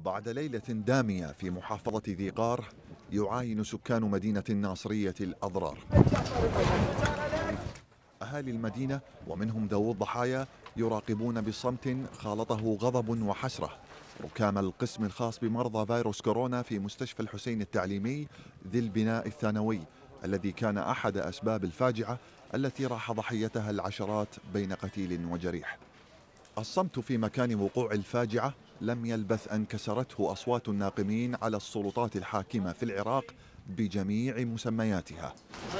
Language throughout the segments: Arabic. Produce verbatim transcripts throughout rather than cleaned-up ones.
بعد ليلة دامية في محافظة ذي قار يعاين سكان مدينة الناصرية الأضرار. أهالي المدينة ومنهم ذوو الضحايا يراقبون بصمت خالطه غضب وحسرة ركام القسم الخاص بمرضى فيروس كورونا في مستشفى الحسين التعليمي ذي البناء الثانوي الذي كان أحد أسباب الفاجعة التي راح ضحيتها العشرات بين قتيل وجريح. الصمت في مكان وقوع الفاجعة لم يلبث أن كسرته أصوات الناقمين على السلطات الحاكمة في العراق بجميع مسمياتها.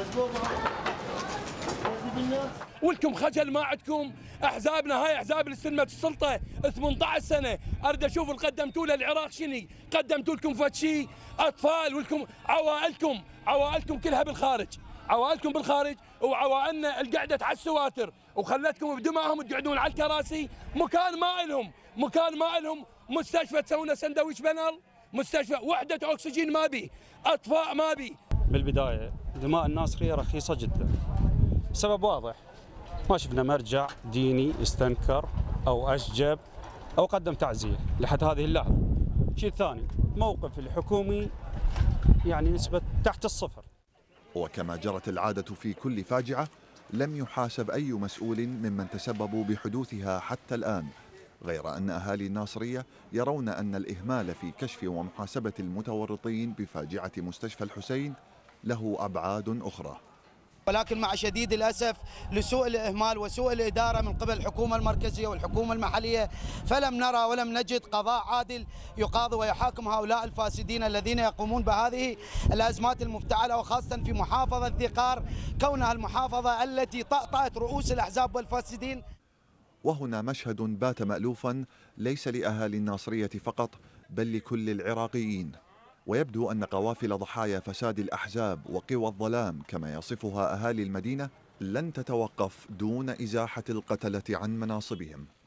ولكم خجل ما عندكم؟ احزابنا هاي احزاب اللي استلمت السلطه ثمانية عشر سنه، اريد اشوف اللي قدمتوا للعراق شني؟ قدمتوا لكم فد شيء؟ اطفال ولكم عوائلكم عوائلكم كلها بالخارج، عوائلكم بالخارج وعوائلنا اللي قعدت على السواتر وخلتكم بدمائهم تقعدون على الكراسي، مكان ما لهم، مكان ما لهم، مستشفى تسوون سندويش بنر، مستشفى وحده اكسجين ما بي، اطفاء ما بي. بالبدايه دماء الناصريه رخيصه جدا. سبب واضح، ما شفنا مرجع ديني استنكر او اشجب او قدم تعزيه لحد هذه اللحظه. شيء ثاني، موقف الحكومي يعني نسبه تحت الصفر. وكما جرت العاده في كل فاجعه لم يحاسب اي مسؤول ممن تسببوا بحدوثها حتى الان، غير ان اهالي الناصريه يرون ان الاهمال في كشف ومحاسبه المتورطين بفاجعه مستشفى الحسين له ابعاد اخرى. ولكن مع شديد الأسف لسوء الإهمال وسوء الإدارة من قبل الحكومة المركزية والحكومة المحلية، فلم نرى ولم نجد قضاء عادل يقاضي ويحاكم هؤلاء الفاسدين الذين يقومون بهذه الأزمات المفتعلة، وخاصة في محافظة ذي قار كونها المحافظة التي طأطأت رؤوس الأحزاب والفاسدين. وهنا مشهد بات مألوفا ليس لأهالي الناصرية فقط بل لكل العراقيين، ويبدو أن قوافل ضحايا فساد الأحزاب وقوى الظلام كما يصفها أهالي المدينة لن تتوقف دون إزاحة القتلة عن مناصبهم.